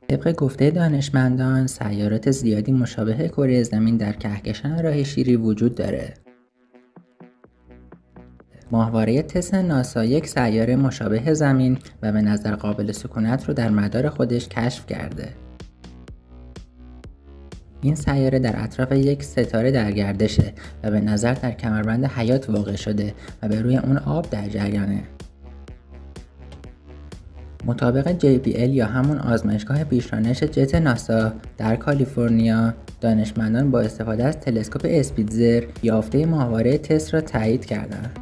طبق گفته دانشمندان، سیارات زیادی مشابه کره زمین در کهکشان راه شیری وجود داره. ماهواره تس ناسا یک سیاره مشابه زمین و به نظر قابل سکونت رو در مدار خودش کشف کرده. این سیاره در اطراف یک ستاره در گردشه و به نظر در کمربند حیات واقع شده و به روی اون آب در جریانه. مطابق JPL یا همون آزمایشگاه پیشرانش جت ناسا در کالیفرنیا، دانشمندان با استفاده از تلسکوپ اسپیتزر یافته ماهواره تس را تایید کردند.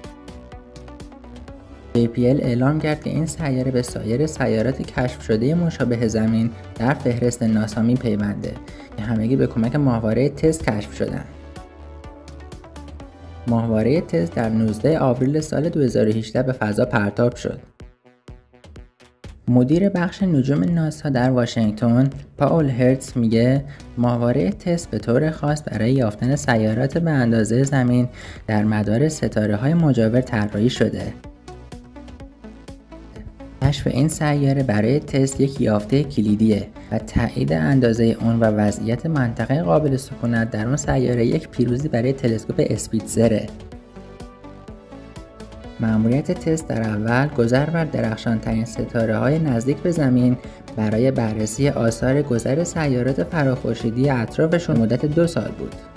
JPL اعلام کرد که این سیاره به سایر سیارات کشف شده مشابه زمین در فهرست ناسا می‌پیونده که همگی به کمک ماهواره تس کشف شدند. ماهواره تس در 19 آوریل سال 2018 به فضا پرتاب شد. مدیر بخش نجوم ناسا در واشنگتن، پاول هرتز میگه ماهواره تس به طور خاص برای یافتن سیارات به اندازه زمین در مدار ستاره‌های مجاور طراحی شده. کشف این سیاره برای تس یک یافته کلیدیه و تایید اندازه اون و وضعیت منطقه قابل سکونت در اون سیاره یک پیروزی برای تلسکوپ اسپیتزره. مأموریت تس در اول گذر بر درخشان‌ترین ستاره‌های نزدیک به زمین برای بررسی آثار گذر سیارات فراخورشیدی اطرافشون مدت 2 سال بود.